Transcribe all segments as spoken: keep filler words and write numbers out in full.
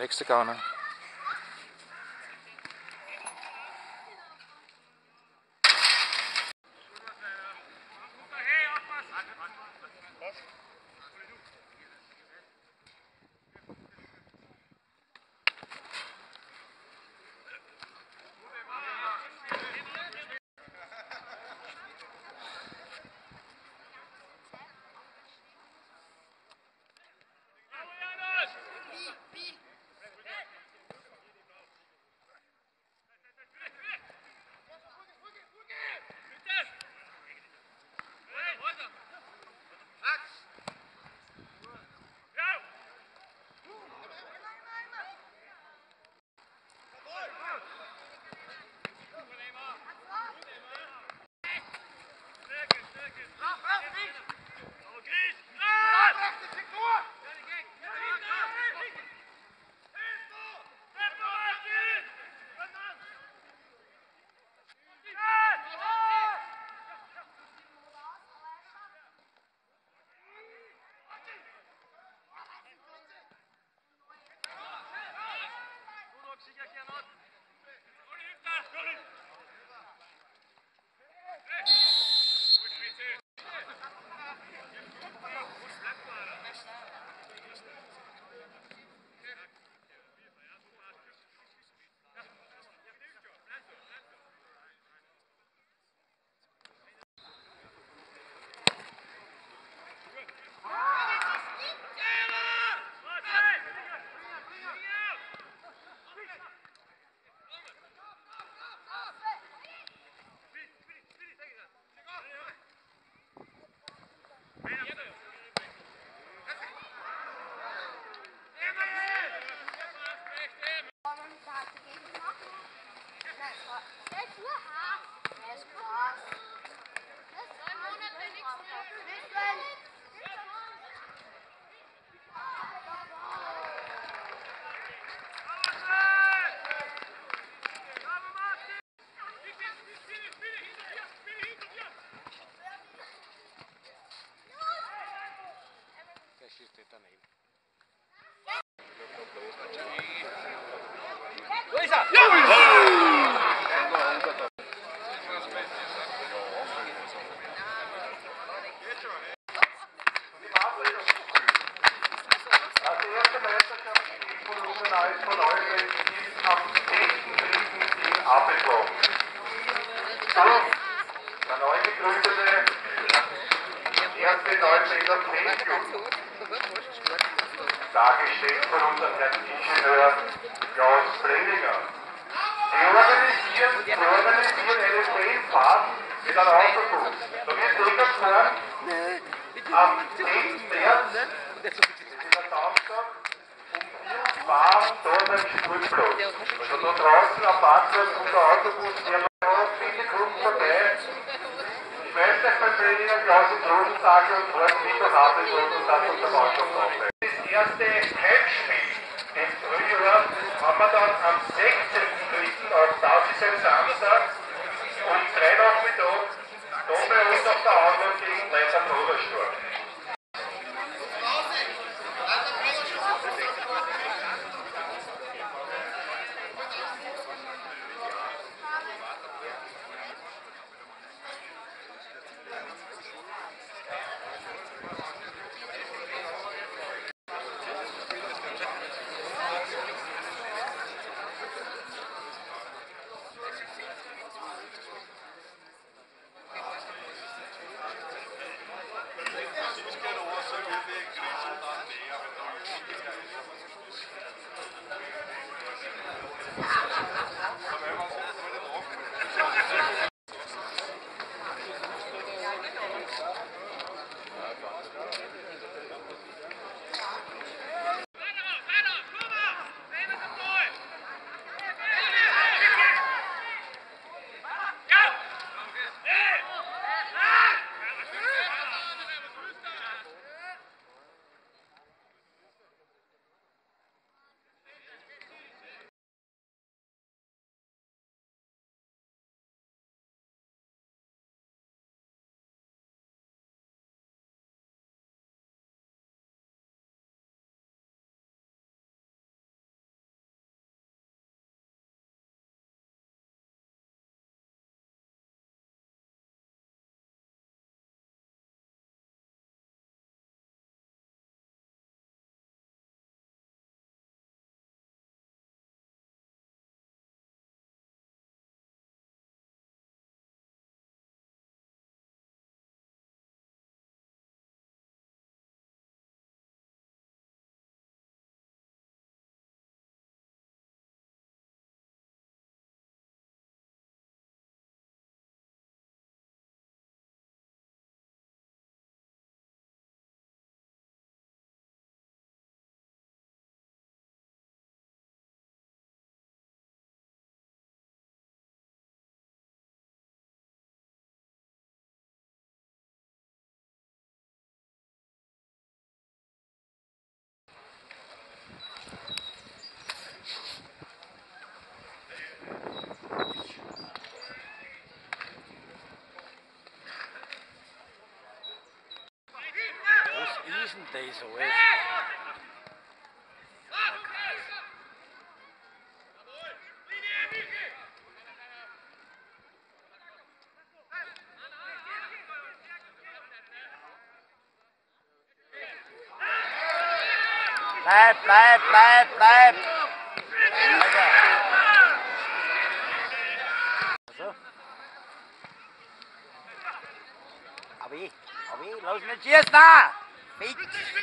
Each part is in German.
Nächste Garne. Wo ist er? Ja! Also die erste Meisterschaft in Volumen als von euch ist am zehnten dritten in Apelbach. Der neu gegründete erste Neustädter Playclub, dargestellt von unserem Herrn Ingenieur Klaus Brenninger. Die organisieren, die organisieren eine Fanfahrt mit einem Autobus. Da wird durchgefahren am zehnten März, das ist ein Samstag, um vier Uhr dort am Spielplatz. Also da draußen am Parkplatz und der Autobus, der noch viele Kunden vorbei. Ich weiß nicht, beim Brenninger Klaus im Rosensager und fährt mit nach Apelbach und dann unter Mannschaft auf. Das erste Heimspiel im Frühjahr haben wir dann am sechzehnten dritten auch das ist ein Samstag, um drei Nachmittag da bei uns auf der Anlage gegen Leiter Brudersturm. so ist. Bleib, bleib, bleib, bleib! Also. Abi, Abi, los mit schießen da! Fix!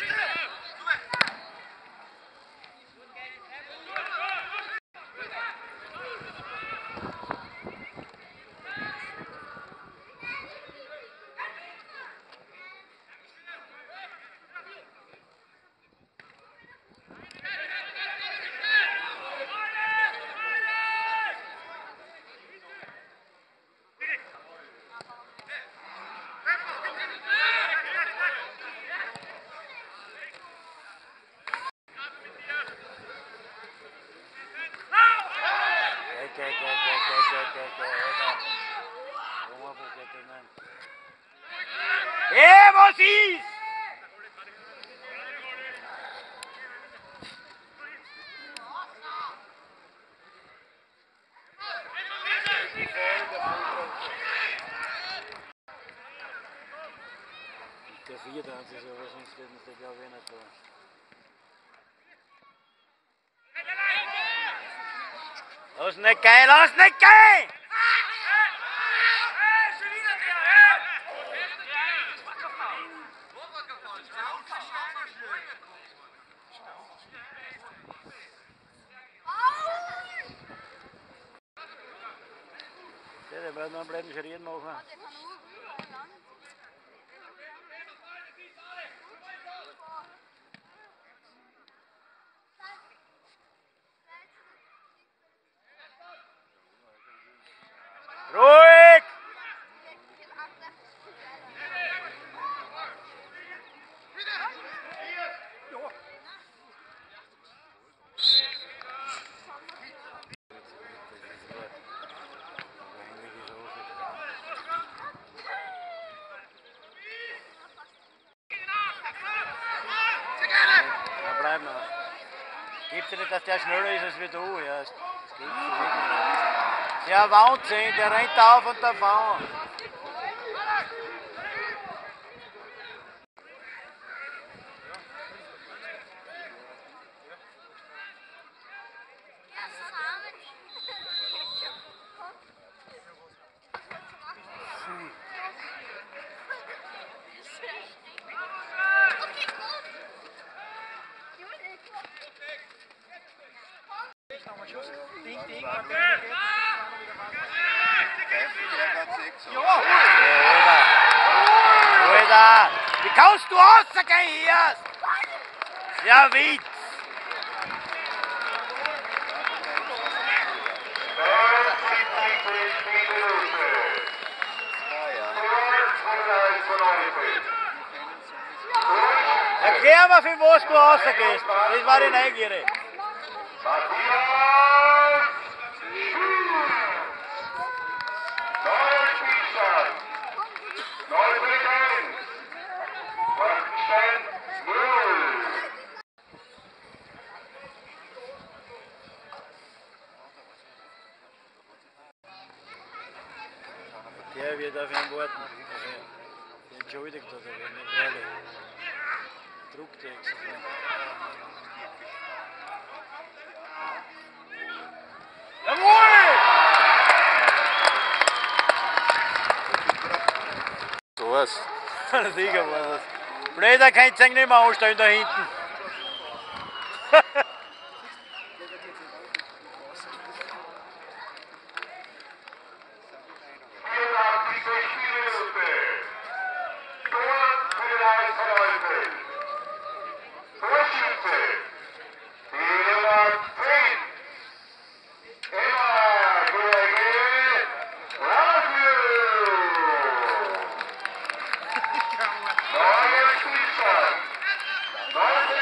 Eh, was ist? Der vierte hat sich sowas nicht, das glaube ich nicht da. Lass nicht gehen, lass nicht gehen! Ja, der wird noch einen blöden Schritt machen. Ruhig! Ja, bleib noch. Gibt's ja nicht, dass der schneller ist als wie du. Ja, das geht wirklich nicht. Der Wahnsinn, der rennt auf und davon. Alter, wie kannst du rausgehen hier? Ja, Witz. Erklär mir, für was du rausgehst. Das war die Neugierde. Der wird auf ihn warten. Also, entschuldigt hat er ihn nicht, ehrlich. Druckt er extra. Jawohl! So was. Der Sieger war das. Blöder kann sich nicht mehr anstellen da hinten. Neuer Spielstand.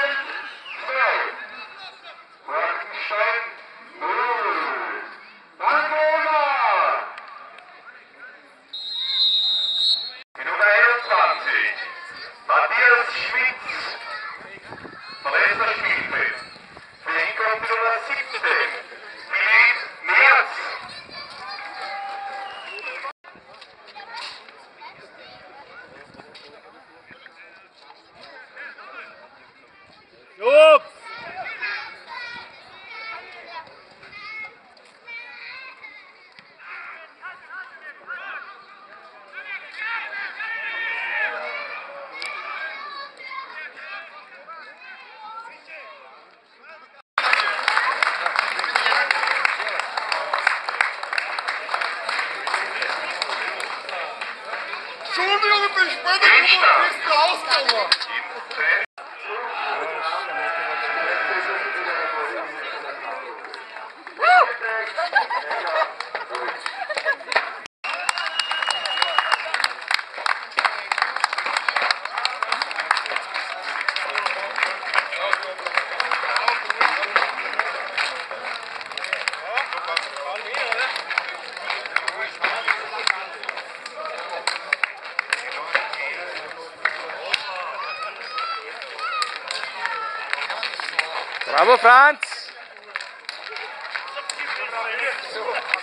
Junge, bin später bist rausgekommen. Bravo Franz!